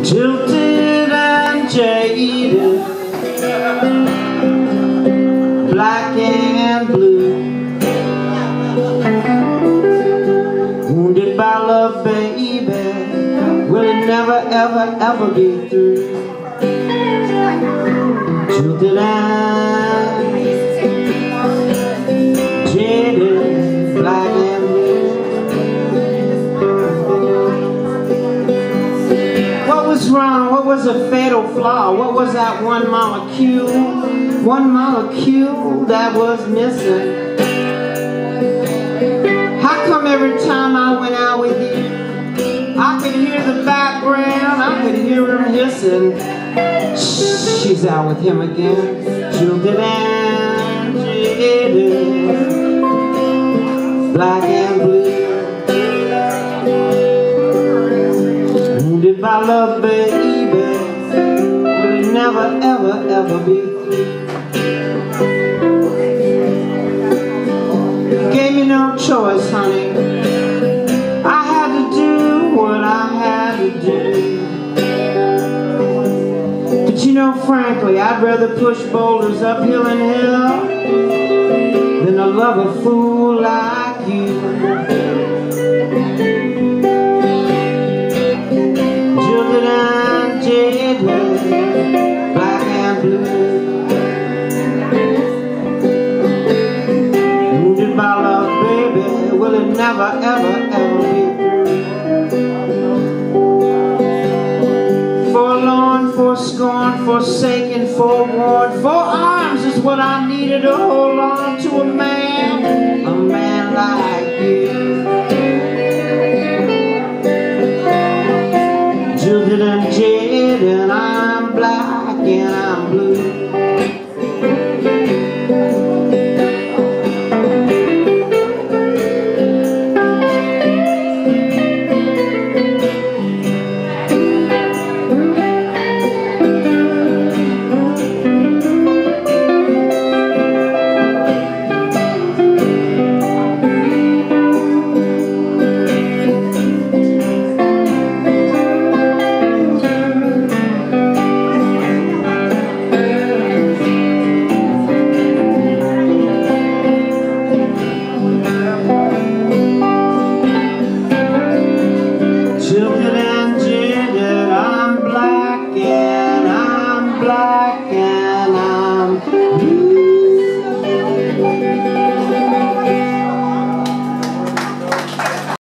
Tilted and jaded, black and blue, wounded by love, baby, will it never, ever, ever be through? Tilted and jaded, black and blue. What was wrong? What was a fatal flaw? What was that one molecule that was missing? How come every time I went out with you, I could hear the background, I could hear her hissing? She's out with him again. Tilted and jaded, black and blue, wounded by love, baby, will it never, ever, ever be through? Gave me no choice, honey. I had to do what I had to do. But you know, frankly, I'd rather push boulders uphill and hill than to love a fool like you. Tilted and jaded, black and blue, wounded by love, baby, will it never, ever, ever be through? Forlorn, forscorned, forsaken, forewarned, 4 arms is what I needed to hold